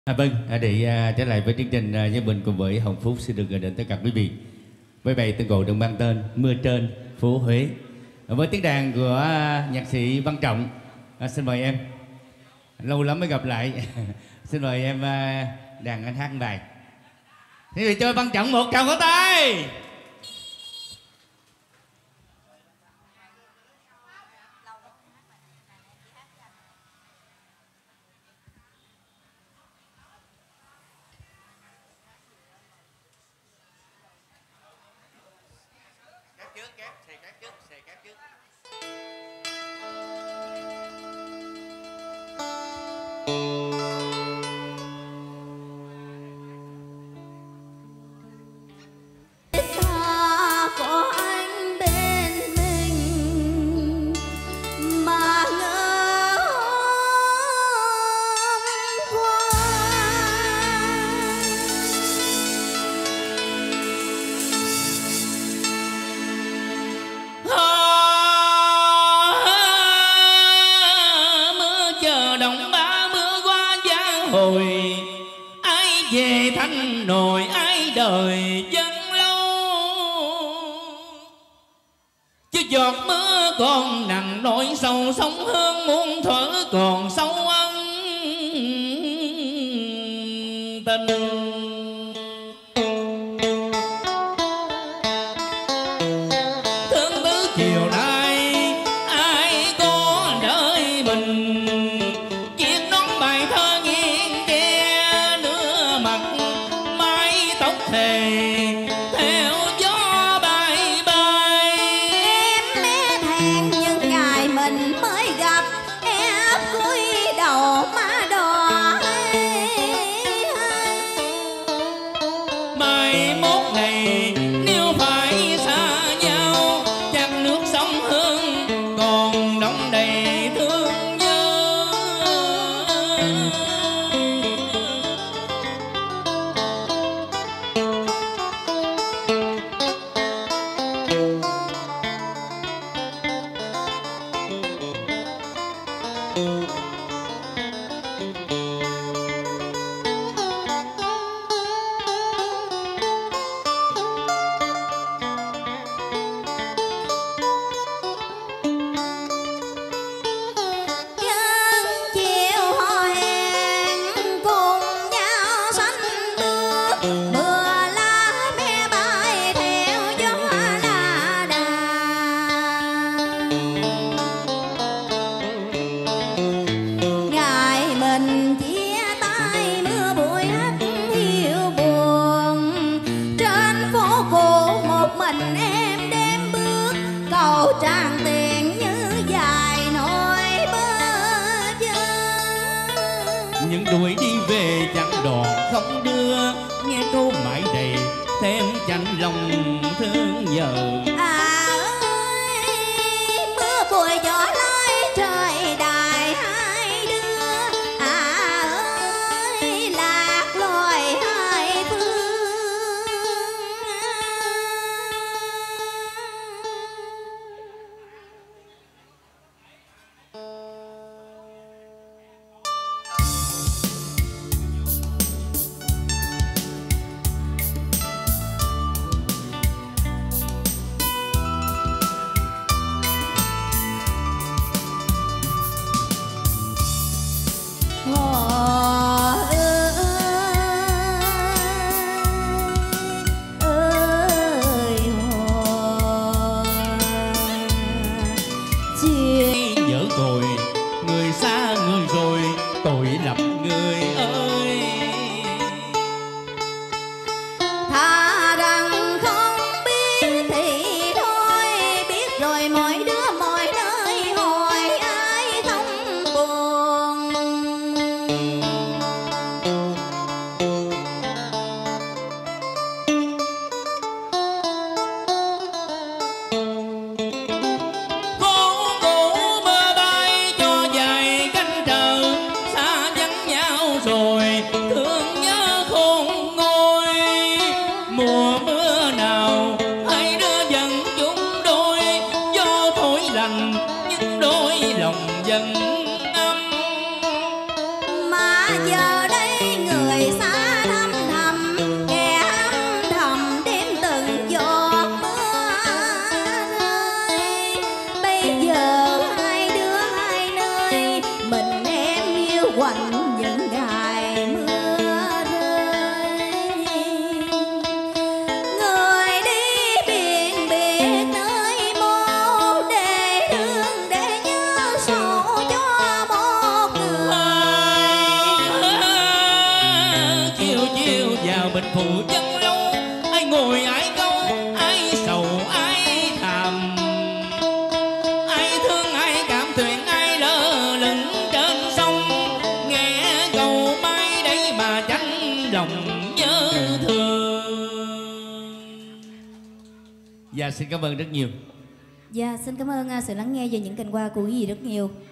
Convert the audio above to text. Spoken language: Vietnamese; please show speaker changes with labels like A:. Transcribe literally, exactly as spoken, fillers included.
A: À, vâng, à, để à, trở lại với chương trình à, Nhân Bình cùng với Hồng Phúc xin được gửi đến tất cả quý vị với bài tân cổ được mang tên Mưa Trên Phố Huế à, với tiếng đàn của à, nhạc sĩ Văn Trọng. À, xin mời em, lâu lắm mới gặp lại. Xin mời em à, đàn anh hát bài. Thế thì cho Văn Trọng một tràng vỗ tay. Trước kép, xè kép trước, xè kép trước.
B: Ta có anh bên mình mà ngỡ qua.
A: Hồi ai về thanh nồi ai đời dân lâu, chứ giọt mưa còn nặng nỗi sầu sóng hương muôn thuở còn sâu ân tình. Thương tứ chiều nay ai có đợi mình, viết nón bài thơ thề theo gió bay bay.
B: Em mê thẹn những ngày mình mới gặp, em cúi đầu má đỏ.
A: Mai mốt ngày nếu phải xa nhau, chắc nước sông Hương còn đong đầy thương nhớ.
B: Tràng tiền như dài nỗi bơ vơ,
A: những đuổi đi về chẳng đò không đưa, nghe câu mãi đầy thêm chạnh lòng thương nhớ.
B: À ơi mưa bụi gió lối trời đài hai đứa, à ơi lạc loài hai phương.
A: Nhớ rồi người xa người rồi tội lầm người ơi.
B: Thà rằng không biết thì thôi, biết rồi mỗi đứa mỗi nơi hồi ai không buồn.
A: Rồi thương nhớ khôn nguôi, mùa mưa nào hai đứa dần chung đôi, gió thổi lành những đôi lòng dần âm.
B: Mà giờ đây người
A: bình phụ dân lâu, ai ngồi ai câu, ai sầu ai thầm, ai thương ai cảm thuyền, ai lơ lửng trên sông, nghe câu mai đấy mà chánh lòng nhớ thương. Dạ xin cảm ơn rất nhiều.
B: Dạ xin cảm ơn uh, sự lắng nghe và những cành hoa của quý vị rất nhiều.